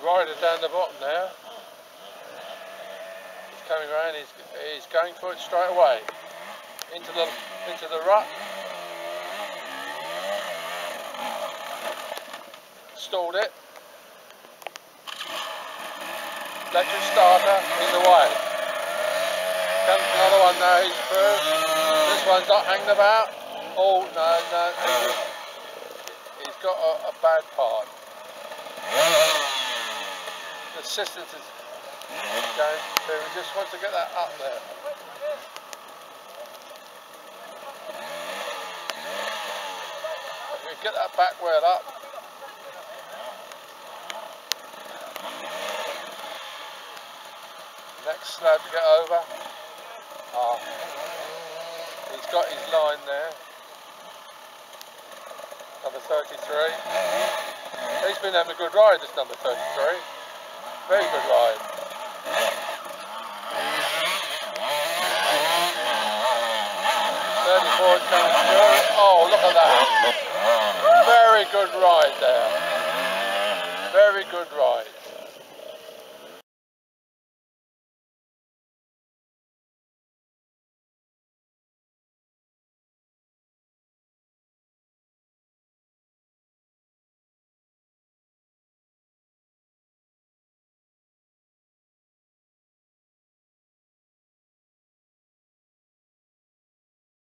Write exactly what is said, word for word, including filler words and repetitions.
rider down the bottom there. He's coming around, he's, he's going for it straight away. Into the, into the rut. Stalled it. Electric starter in the way. Comes another one now, he's through. This one's not hanging about. Oh, no, no. He's got a, a bad part. The assistance is going through. We just want to get that up there. Okay, get that back wheel up. Next slab to get over. Ah, he's got his line there. Number thirty-three. He's been having a good ride, this number thirty-three. Very good ride. thirty-four is coming through. Oh, look at that. Very good ride there. Very good ride.